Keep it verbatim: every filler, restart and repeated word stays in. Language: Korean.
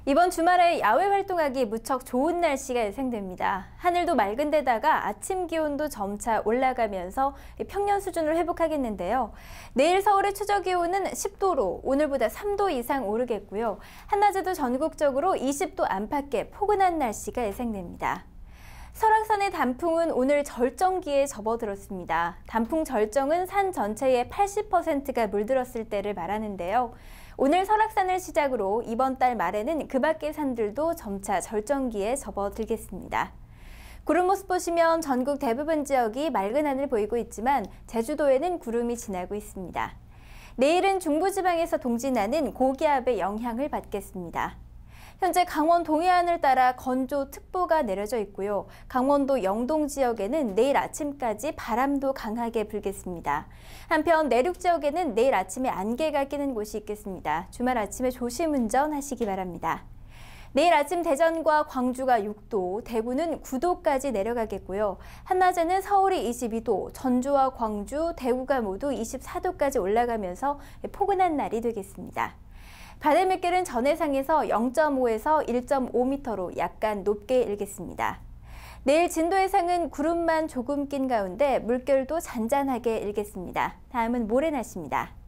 이번 주말에 야외 활동하기 무척 좋은 날씨가 예상됩니다. 하늘도 맑은 데다가 아침 기온도 점차 올라가면서 평년 수준을 회복하겠는데요. 내일 서울의 최저 기온은 십 도로 오늘보다 삼 도 이상 오르겠고요. 한낮에도 전국적으로 이십 도 안팎의 포근한 날씨가 예상됩니다. 설악산의 단풍은 오늘 절정기에 접어들었습니다. 단풍 절정은 산 전체의 팔십 퍼센트가 물들었을 때를 말하는데요. 오늘 설악산을 시작으로 이번 달 말에는 그 밖의 산들도 점차 절정기에 접어들겠습니다. 구름 모습 보시면 전국 대부분 지역이 맑은 하늘 보이고 있지만 제주도에는 구름이 지나고 있습니다. 내일은 중부지방에서 동진하는 고기압의 영향을 받겠습니다. 현재 강원 동해안을 따라 건조특보가 내려져 있고요. 강원도 영동 지역에는 내일 아침까지 바람도 강하게 불겠습니다. 한편 내륙 지역에는 내일 아침에 안개가 끼는 곳이 있겠습니다. 주말 아침에 조심 운전하시기 바랍니다. 내일 아침 대전과 광주가 육 도, 대구는 구 도까지 내려가겠고요. 한낮에는 서울이 이십이 도, 전주와 광주, 대구가 모두 이십사 도까지 올라가면서 포근한 날이 되겠습니다. 바다 물결은 전해상에서 영 점 오에서 일 점 오 미터로 약간 높게 일겠습니다. 내일 진도 해상은 구름만 조금 낀 가운데 물결도 잔잔하게 일겠습니다. 다음은 모레 날씨입니다.